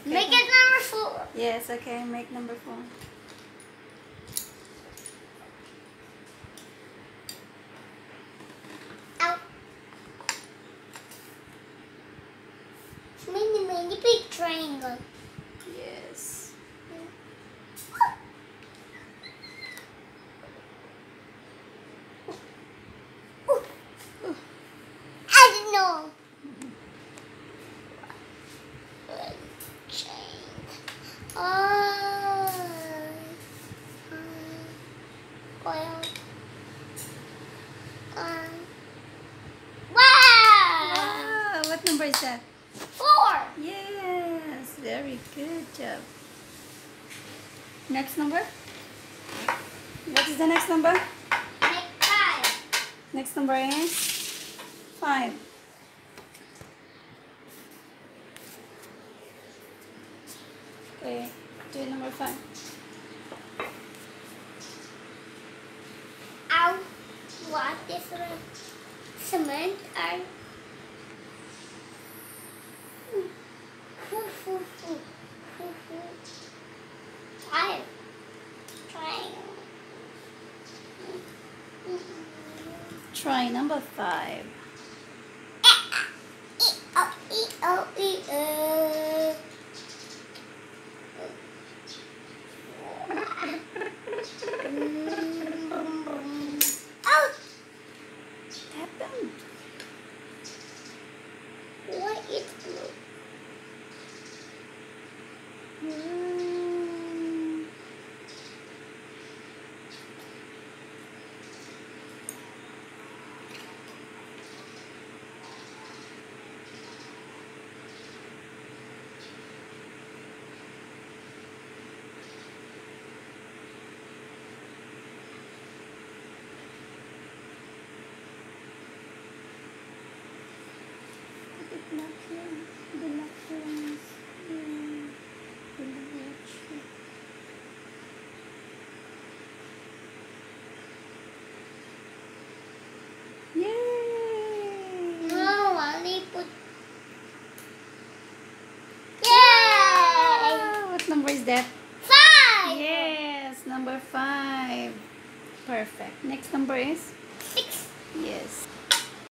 Make it number 4. Yes, okay, make number 4. Ow. Mini big triangle. Yes. I don't know. Wow, what number is that? 4. Yes, very good job. Next number? What is the next number? Make 5. Next number is 5. Okay, do number 5. Ow. What different cement are? Try. Try number 5. Out. What happened? What is blue? Yay! No, only put. Yay! What number is that? 5. Yes, number 5. Perfect. Next number is? 6. Yes.